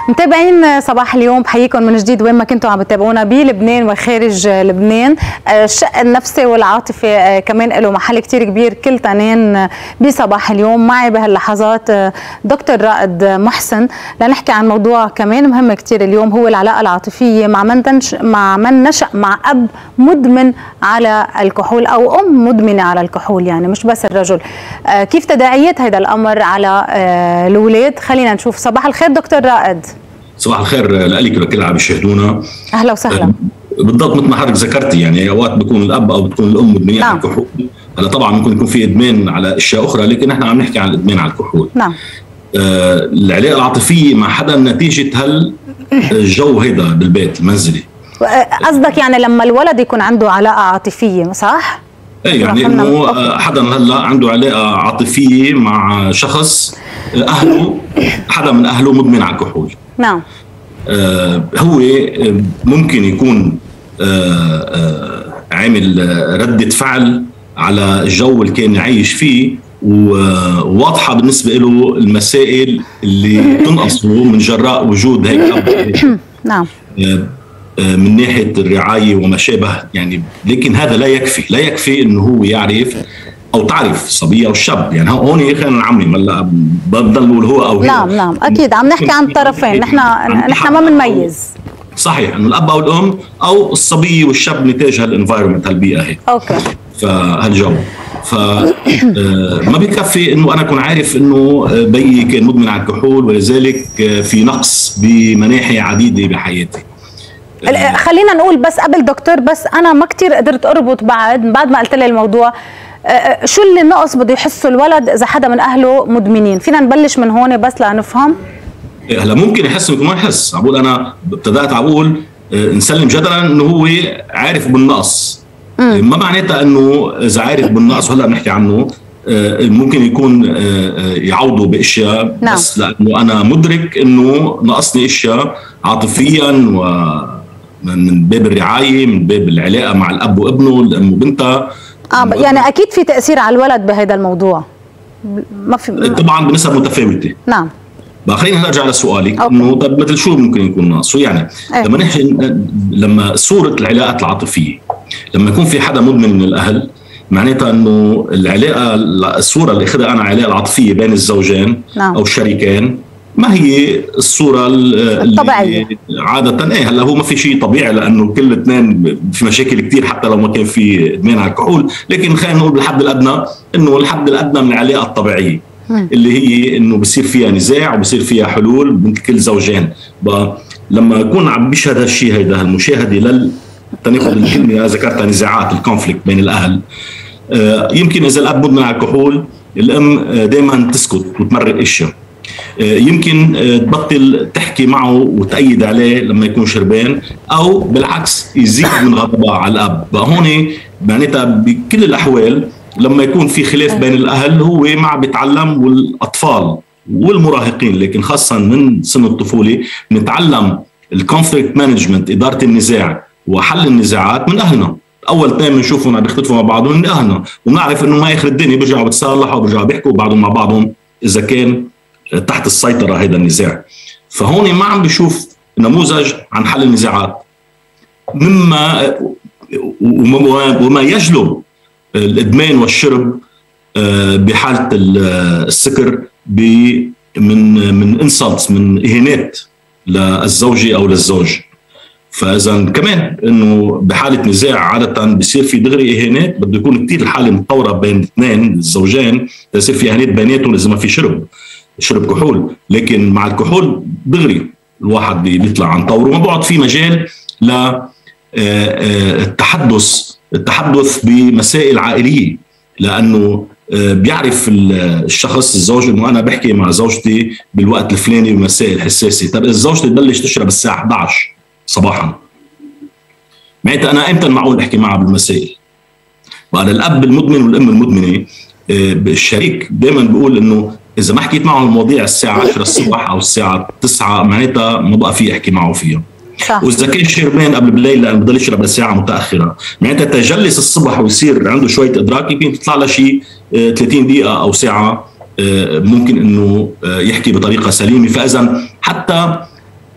متابعين صباح اليوم، بحييكم من جديد وين ما كنتوا عم تتابعونا بلبنان وخارج لبنان. الشق النفسي والعاطفي كمان له محل كتير كبير كل تنين بصباح اليوم. معي بهاللحظات دكتور رائد محسن لنحكي عن موضوع كمان مهم كتير اليوم، هو العلاقة العاطفية مع من نشأ مع أب مدمن على الكحول أو أم مدمنة على الكحول، يعني مش بس الرجل. كيف تداعيات هذا الأمر على الأولاد؟ خلينا نشوف. صباح الخير دكتور رائد. صباح الخير لك ولكل اللي عم يشاهدونا. اهلا وسهلا. بالضبط مثل ما حضرتك ذكرتي، يعني اوقات بيكون الاب او بتكون الام مدمنين على الكحول. هلا طبعا ممكن يكون في ادمان على اشياء اخرى، لكن احنا عم نحكي عن الادمان على الكحول. نعم. العلاقه العاطفيه مع حدا نتيجه الجو هيدا بالبيت المنزلي. قصدك يعني لما الولد يكون عنده علاقه عاطفيه، صح؟ ايه، يعني انه حدا هلا عنده علاقه عاطفيه مع شخص اهله، حدا من اهله مدمن على الكحول. نعم. هو ممكن يكون عامل ردة فعل على الجو اللي كان عايش فيه، وواضحة بالنسبة له المسائل اللي تنقصه من جراء وجود هيك أب. نعم. من ناحية الرعاية وما شابه يعني، لكن هذا لا يكفي انه هو يعرف او تعرف الصبيه او الشاب. يعني هون خلينا نعمم، هلا بضل نقول هو او هي. نعم اكيد عم نحكي عن الطرفين، نحن ما بنميز. صحيح انه الاب او الام او الصبيه والشاب نتاج هالانفايرمنت، هالبيئه هيك. اوكي. فهالجو ما بيكفي انه انا اكون عارف انه بيي كان مدمن على الكحول، ولذلك في نقص بمناحي عديده بحياتي. خلينا نقول بس قبل دكتور، بس انا ما كتير قدرت اربط بعد ما قلت لي الموضوع. شو اللي نقص بده يحسه الولد اذا حدا من اهله مدمنين؟ فينا نبلش من هون بس لنفهم. هلا ممكن يحس، ممكن ما يحس. عم بقول انا ابتدات عم بقول نسلم جدلا انه هو عارف بالنقص. ما معناتها انه اذا عارف بالنقص وهلا بنحكي عنه ممكن يكون يعوضوا باشياء. نعم. بس لانه انا مدرك انه نقصني اشياء عاطفيا ومن باب الرعايه، من باب العلاقه مع الاب وابنه، الام وبنتها. يعني اكيد في تاثير على الولد بهذا الموضوع. ما في طبعا بنسب متفاوته. نعم. بقى خلينا نرجع لسؤالك انه طب مثل شو ممكن يكون ناقص؟ يعني لما نحكي، لما صوره العلاقات العاطفيه، لما يكون في حدا مدمن من الاهل، معناتها انه العلاقه، الصوره اللي اخذها انا علاقه العاطفيه بين الزوجين. نعم. او الشريكين، ما هي الصوره الطبيعيه عاده. هلا هو ما في شيء طبيعي، لانه كل اثنين في مشاكل كثير حتى لو ما كان في ادمان على الكحول، لكن خلينا نقول بالحد الادنى انه الحد الادنى من العلاقه الطبيعيه اللي هي انه بصير فيها نزاع وبصير فيها حلول من كل زوجين. لما يكون عم بيشهد هالشيء، هيدا المشاهده تناخذ الكلمه ذكرتها، نزاعات، الكونفليكت بين الاهل. يمكن اذا الاب مدمن على الكحول، الام دائما تسكت وتمرق اشياء. يمكن تبطل تحكي معه وتأيد عليه لما يكون شربان، او بالعكس يزيد من غضبها على الاب. هون معناتها بكل الاحوال لما يكون في خلاف بين الاهل، هو ما بيتعلم، والاطفال والمراهقين لكن خاصه من سن الطفوله نتعلم الكونفليكت مانجمنت، اداره النزاع وحل النزاعات من اهلنا. اول تايم بنشوفهم عم بيختلفوا مع بعضهم من اهلنا، ونعرف انه ما اخر الدنيا بيرجعوا بتصالحوا وبيرجعوا بيحكوا بعضهم مع بعضهم اذا كان تحت السيطره هذا النزاع. فهون ما عم بشوف نموذج عن حل النزاعات وما يجلب الادمان والشرب بحاله السكر من انسلتس، من اهانات للزوجه او للزوج. فاذا كمان انه بحاله نزاع عاده بصير في دغري اهانات، بده يكون كثير الحاله متطوره بين الاثنين الزوجين ليصير في اهانات بيناتهم اذا ما في شرب كحول. لكن مع الكحول دغري الواحد بيطلع عن طوره، وما بقعد في مجال التحدث بمسائل عائليه، لانه بيعرف الشخص الزوج انه انا بحكي مع زوجتي بالوقت الفلاني بمسائل حساسه. طب اذا زوجتي تبلش تشرب الساعه 11 صباحا، معناتها انا امتى معقول احكي معها بالمسائل؟ بقى الاب المدمن والام المدمنه، الشريك دائما بيقول انه اذا ما حكيت معه المواضيع الساعه 10 الصبح او الساعه 9 معناتها ما بقى في احكي معه فيها. صح. واذا كان شربان قبل بالليل لانه بضل يشرب لساعه متاخره، معناتها تجلس الصبح ويصير عنده شويه ادراك، يمكن تطلع له شيء 30 دقيقه او ساعه ممكن انه يحكي بطريقه سليمه. فاذا حتى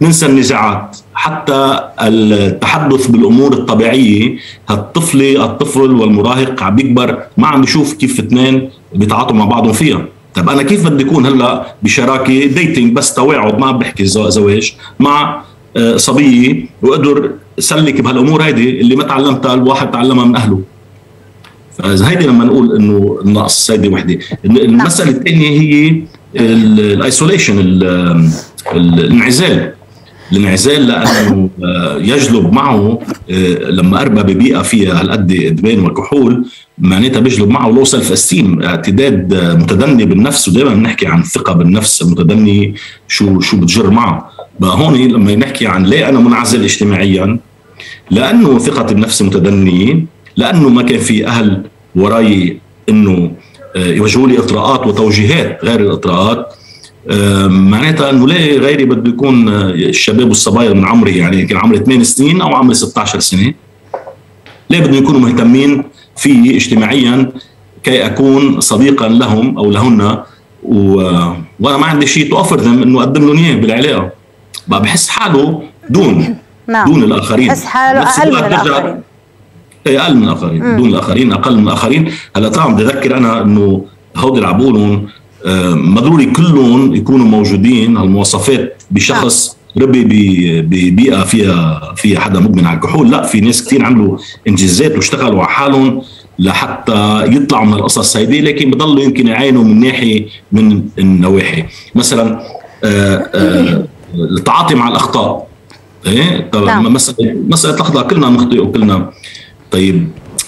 ننسى النزاعات، حتى التحدث بالامور الطبيعيه. الطفل والمراهق عم بيكبر ما عم بيشوف كيف اثنين بيتعاطوا مع بعضهم فيها. طب انا كيف بدي اكون هلا بشراكه ديتنج بس تواعد، ما عم بحكي زواج، مع صبيه وقدر سلك بهالامور هيدي اللي ما تعلمتها الواحد تعلمها من اهله. فاذا هيدي لما نقول انه النقص، هيدي وحده. المساله الثانيه هي الايسوليشن، الانعزال. لانه يجلب معه لما اربى ببيئه فيها هالقد ادمان وكحول، معناتها بيجلب معه لو سيلف استيم، اعتداد متدني بالنفس. ودائما بنحكي عن الثقه بالنفس المتدني، شو بتجر معه. بقى هون لما نحكي عن ليه انا منعزل اجتماعيا، لانه ثقتي بنفسي متدنيه، لانه ما كان في اهل وراي انه يوجهوا لي اطراءات وتوجيهات غير الاطراءات. معناتها انه ليه غيري بده يكون الشباب والصبايا من عمري، يعني كان عمري 8 سنين او عمري 16 سنه، ليه بدهم يكونوا مهتمين في اجتماعيا كي اكون صديقا لهم او لهن، وانا ما عندي شيء تو اوفر ذم انه اقدم لهم اياه بالعلاقه. بقى بحس حاله دون الاخرين، بحس حاله اقل من الاخرين. اقل من الاخرين، دون الاخرين، اقل من الاخرين. هلا طبعا بدي اذكر انا انه هودي اللي عم بقولهم ما ضروري كلهم يكونوا موجودين هالمواصفات بشخص ربي ببيئه فيها حدا مدمن على الكحول. لا، في ناس كثير عملوا انجازات واشتغلوا على حالهم لحتى يطلعوا من القصص هيدي، لكن بضلوا يمكن يعانوا من ناحيه من النواحي. مثلا التعاطي مع الاخطاء. طبعا مساله الاخطاء كلنا نخطئ وكلنا. طيب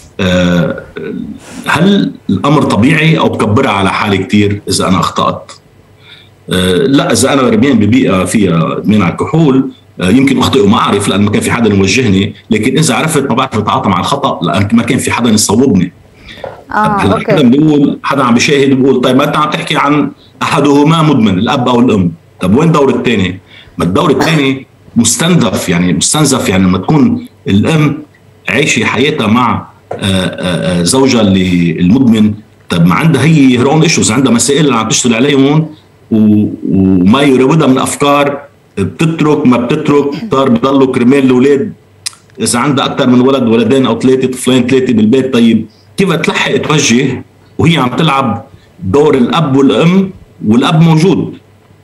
هل الامر طبيعي او بكبرها على حالي كثير اذا انا اخطات؟ لا، اذا انا ربيان ببيئه فيها ادمان على الكحول يمكن اخطئ وما اعرف لان ما كان في حدا يوجهني، لكن اذا عرفت ما بعرف اتعاطى مع الخطا لان ما كان في حدا يصوبني. حدا بيقول، حدا عم بيشاهد بيقول طيب ما انت عم تحكي عن احدهما مدمن، الاب او الام، طب وين دور الثاني؟ ما الدور الثاني مستنزف يعني لما تكون الام عايشه حياتها مع زوجها اللي المدمن، طب ما عندها هي هير اون ايشوز، عندها مسائل اللي عم تشتغل عليهم وما يراودها من افكار بتترك ما بتترك، صار بضلوا كرمال الاولاد. اذا عندها اكثر من ولد، ولدين او ثلاثه، طفلين ثلاثه بالبيت، طيب كيف تلحق توجه وهي عم تلعب دور الاب والام والاب موجود؟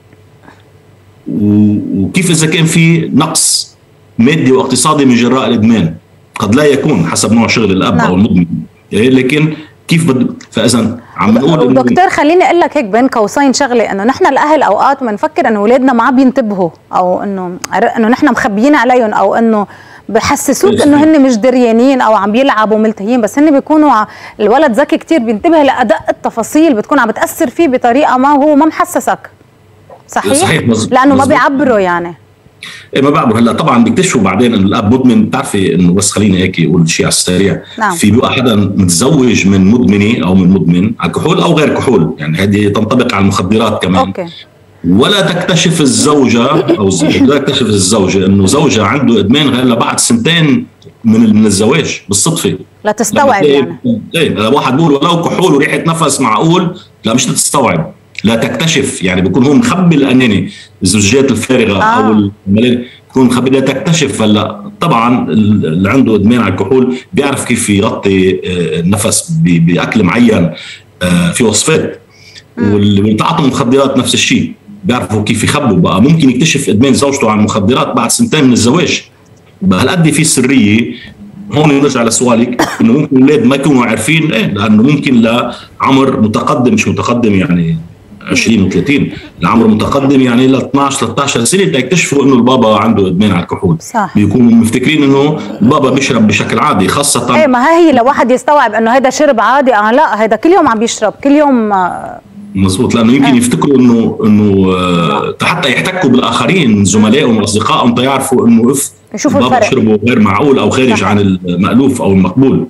وكيف اذا كان في نقص مادي واقتصادي من جراء الادمان؟ قد لا يكون حسب نوع شغل الاب او المدمن، لكن كيف فاذا عم نقول دكتور خليني اقول لك هيك بين قوسين شغله، انه نحن الاهل اوقات بنفكر انه اولادنا ما عم بينتبهوا، او انه نحن مخبيين عليهم، او انه بحسسوك انه هن مش دريانين او عم بيلعبوا ملتهيين، بس هن بيكونوا الولد ذكي كتير، بينتبه لادق التفاصيل، بتكون عم بتاثر فيه بطريقه ما هو ما محسسك. صحيح لانه ما بيعبروا يعني. ما بعرف. هلا طبعا بيكتشفوا بعدين انه الاب مدمن. بتعرفي انه بس خليني هيك اقول شيء على السريع. في بيبقى حدا متزوج من مدمنه او من مدمن على كحول او غير كحول، يعني هذه تنطبق على المخدرات كمان. أوكي. ولا تكتشف الزوجه او لا تكتشف الزوجه انه زوجها عنده ادمان غير لبعد سنتين من الزواج بالصدفه. لا تستوعب يعني. ايه واحد بيقول ولو كحول وريحه نفس معقول، لا مش تستوعب، لا تكتشف. يعني بيكون هو مخبي الاناني، الزوجيات الفارغه او الملل بيكون مخبي، لا تكتشف. هلا طبعا اللي عنده ادمان على الكحول بيعرف كيف يغطي النفس باكل معين في وصفات، واللي بيتعاطوا مخدرات نفس الشيء بيعرفوا كيف يخبوا. بقى ممكن يكتشف ادمان زوجته على المخدرات بعد سنتين من الزواج. بقى هالقد في سريه. هون نرجع لسؤالك انه ممكن الاولاد ما يكونوا عارفين، لانه ممكن لعمر متقدم، مش متقدم يعني 20 و30، العمر متقدم يعني ل 12 13 سنه تكتشفوا انه البابا عنده ادمان على الكحول. صح. بيكونوا مفتكرين انه البابا بيشرب بشكل عادي، خاصه ما هي لو واحد يستوعب انه هذا شرب عادي، لا هذا كل يوم عم بيشرب كل يوم. مزبوط، لانه يمكن يفتكروا انه حتى يحتكوا بالاخرين زملائهم واصدقائهم تيعرفوا انه البابا شربه غير معقول او خارج عن المألوف او المقبول.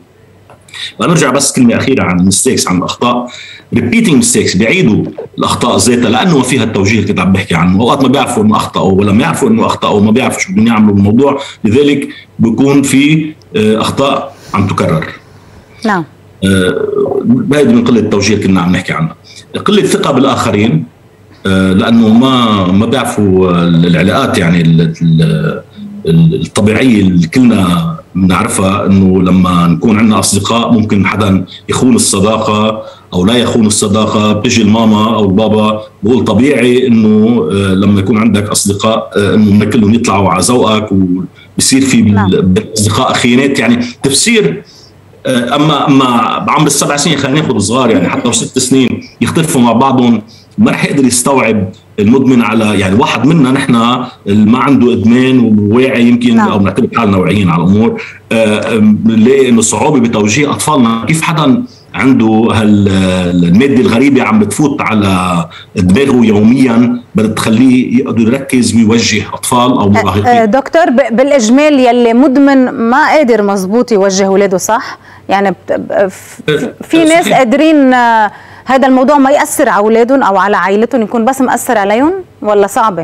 نرجع بس كلمه اخيره عن المستيكس، عن الاخطاء. ريبيتنج ميستيكس، بيعيدوا الاخطاء ذاتها لانه فيها التوجيه اللي كنت عم بحكي عنه. اوقات ما بيعرفوا انه اخطاوا، ولما يعرفوا انه اخطاوا ما بيعرفوا شو بدهم يعملوا بالموضوع، لذلك بيكون في اخطاء عم تكرر. نعم. هذه من قله التوجيه اللي كنا عم نحكي عنها. قله الثقه بالاخرين، لانه ما بيعرفوا العلاقات يعني الطبيعيه اللي كلنا بنعرفها، انه لما نكون عندنا اصدقاء ممكن حدا يخون الصداقه او لا يخون الصداقه، بتجي الماما او البابا بقول طبيعي انه لما يكون عندك اصدقاء انه كلهم يطلعوا على ذوقك وبصير في بالاصدقاء خيانات، يعني تفسير. اما بعمر ال7 سنين خلينا ناخذ صغار يعني حتى 6 سنين يختلفوا مع بعضهم، ما رح يقدر يستوعب المدمن على يعني واحد منا نحن ما عنده ادمان وواعي يمكن او بنعتبر حالنا واعيين على الامور، ليه انه صعوبه بتوجيه اطفالنا. كيف حدا عنده هالماده الغريبه عم بتفوت على دماغه يوميا بدها تخليه يقدر يركز ويوجه اطفال او مراهقين؟ دكتور بالاجمال يلي مدمن ما قادر مزبوط يوجه اولاده صح؟ يعني في ناس قادرين هذا الموضوع ما يأثر على اولادهم او على عائلتهم، يكون بس مأثر عليهم ولا صعبه؟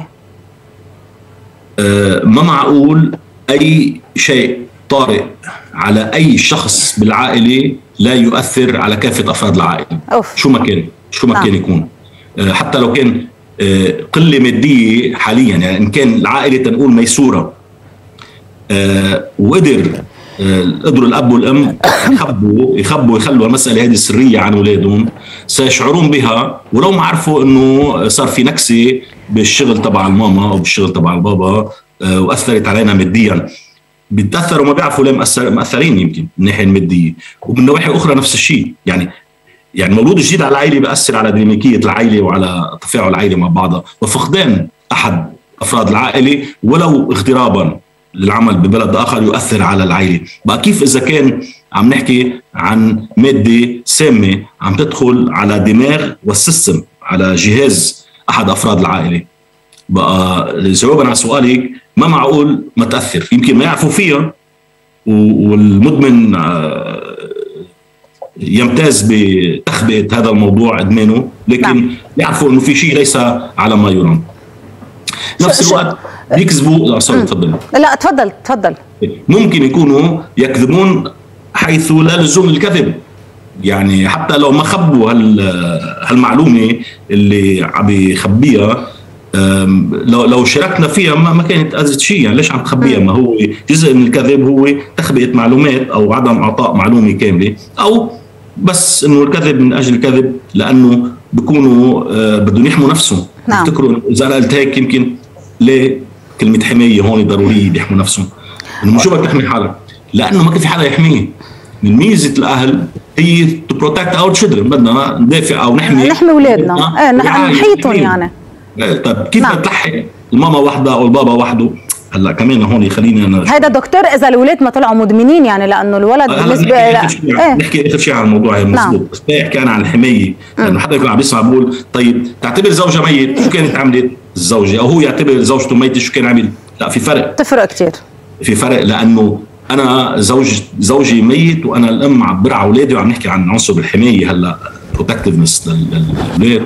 ما معقول اي شيء طارئ على اي شخص بالعائله لا يؤثر على كافه افراد العائله. شو ما كان يكون، حتى لو كان قله ماديه حاليا، يعني ان كان العائله تنقول ميسوره وقدروا الاب والام يخبوا يخلوا المساله هذه سريه عن اولادهم، سيشعرون بها ولو ما عرفوا انه صار في نكسه بالشغل تبع الماما او بالشغل تبع البابا واثرت علينا ماديا. بيتاثروا ما بيعرفوا ليه مأثرين يمكن من الناحيه الماديه، ومن نواحي اخرى نفس الشيء. يعني مولود جديد على العائله بيأثر على ديناميكيه العائله وعلى تفاعل العائله مع بعضها، وفقدان احد افراد العائله ولو اغترابا للعمل ببلد اخر يؤثر على العائله. بقى كيف اذا كان عم نحكي عن ماده سامه عم تدخل على دماغ والسيستم على جهاز احد افراد العائله؟ بقى جوابا على سؤالك ما معقول ما تاثر، يمكن ما يعرفوا فيها والمدمن يمتاز بتخبئه هذا الموضوع ادمانه، لكن يعرفوا انه في شيء ليس على ما يرام. نفس الوقت بيكذبوا. تفضل. لا تفضل. ممكن يكونوا يكذبون حيث لا لزوم الكذب، يعني حتى لو ما خبوا هالمعلومه اللي عم يخبيها، لو شاركنا فيها ما كانت أزت شيء. يعني ليش عم تخبيها؟ ما هو جزء من الكذب هو تخبئة معلومات أو عدم إعطاء معلومة كاملة، أو بس إنه الكذب من أجل الكذب لأنه بيكونوا بدهم يحموا نفسهم. افتكروا إذا أنا قلت هيك يمكن ليه كلمة حماية هون ضرورية بيحموا نفسهم. إنه شو بدك تحمي حالك؟ لأنه ما كان في حدا يحميه. من ميزة الأهل هي to protect our children، بدنا ندافع أو نحمي أولادنا، نحيطهم يعني. طيب كيف تلحق الماما وحده او البابا وحده؟ هلا كمان هون خليني هيدا دكتور اذا الاولاد ما طلعوا مدمنين، يعني لانه الولد بالنسبه نحكي اخر شيء عن الموضوع مضبوط. بس بحكي انا عن الحمايه، لانه حدا يكون عم يسمع بقول طيب تعتبر زوجها ميت شو كانت عملت الزوجه، او هو يعتبر زوجته ميته شو كان عمل؟ لا، في فرق، تفرق كثير. في فرق، لانه انا زوجي ميت وانا الام عبر على اولادي وعم نحكي عن عنصر الحمايه. هلا بروتكتفنس للاولاد،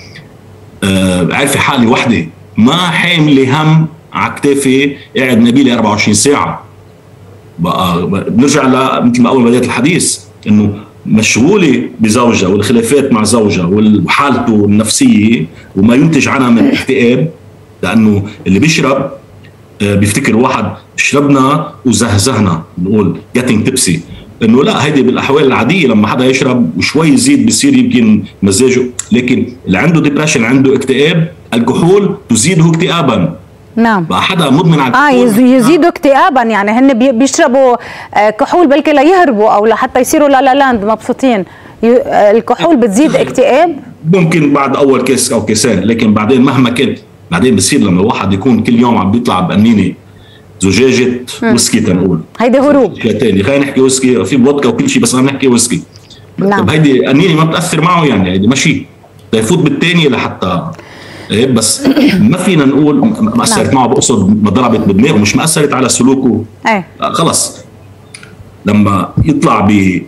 عارفه حالي وحده ما حامله هم على كتافي قاعد نبيلي 24 ساعه. بقى بنرجع مثل ما اول بدايه الحديث انه مشغوله بزوجها والخلافات مع زوجها وحالته النفسيه وما ينتج عنها من اكتئاب، لانه اللي بيشرب بيفتكر واحد شربنا وزهزهنا، نقول getting tipsy، انه لا هيدي بالاحوال العاديه لما حدا يشرب وشوي يزيد بصير يمكن مزاجه، لكن اللي عنده ديبرشن عنده اكتئاب الكحول تزيده اكتئابا. نعم. بقى حدا مدمن على الكحول يزيدوا اكتئابا، يعني هن بيشربوا كحول بلكي ليهربوا او لحتى يصيروا لا لاند مبسوطين. الكحول بتزيد اكتئاب ممكن بعد اول كيس او كيسين، لكن بعدين مهما كان بعدين بصير لما الواحد يكون كل يوم عم بيطلع بقنينه زجاجة ويسكي تنقول هيدي هروب ثاني، خلينا نحكي ويسكي في فودكا وكل شيء بس عم نحكي ويسكي. نعم. طب هيدي قنينه ما بتاثر معه، يعني هيدي ماشي يفوت بالثانيه لحتى إيه، بس ما فينا نقول ما اثرت معه، بقصد ما ضربت بدماغه، مش ما اثرت على سلوكه. خلص لما يطلع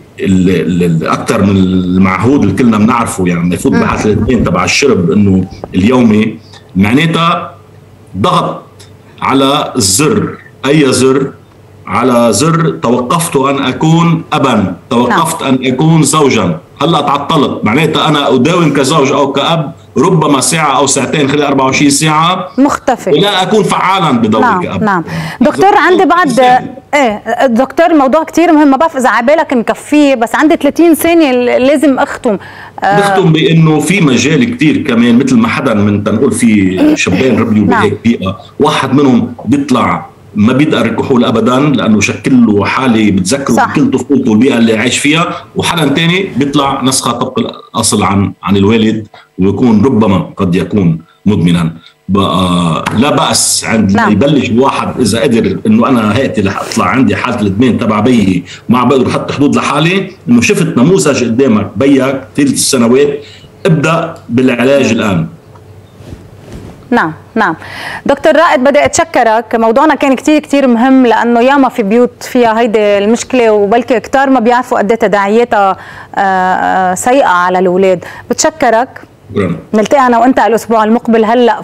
اكثر من المعهود اللي كلنا بنعرفه، يعني لما يفوت بحث الاثنين تبع الشرب انه اليومي، معناتها ضغط على الزر، اي زر؟ على زر توقفت ان اكون ابا، توقفت ان اكون زوجا، هلا تعطلت، معناتها انا اداوم كزوج او كاب ربما ساعه او ساعتين خلال 24 ساعه مختفي، ولا اكون فعالا بدوري نعم كأب. نعم دكتور، عندي بعد دكتور الموضوع كتير مهم، ما بعرف اذا عبالك نكفيه، بس عندي 30 ثانيه لازم اختم. نختم بانه في مجال كتير كمان، مثل ما حدا من تنقول في شبان ربيوا بهيك بيئه، واحد منهم بيطلع ما بيقدر الكحول ابدا لانه شكل له حاله بتذكره بكل طفولته والبيئه اللي عايش فيها، وحدا تاني بيطلع نسخه طبق الاصل عن الوالد ويكون ربما قد يكون مدمنا. بقى لا بأس عند يبلش الواحد اذا قدر انه انا هاتي رح اطلع عندي حاله الادمان تبع بيي ما بقدر احط حدود لحالي، انه شفت نموذج قدامك بيك 3 سنوات ابدا بالعلاج الان. نعم نعم دكتور رائد، بدي اتشكرك، موضوعنا كان كتير مهم لانه ياما في بيوت فيها هيدي المشكله وبلكي كتار ما بيعرفوا قد ايه تداعياتها سيئه على الاولاد. بتشكرك، نلتقي انا وانت الاسبوع المقبل. هلا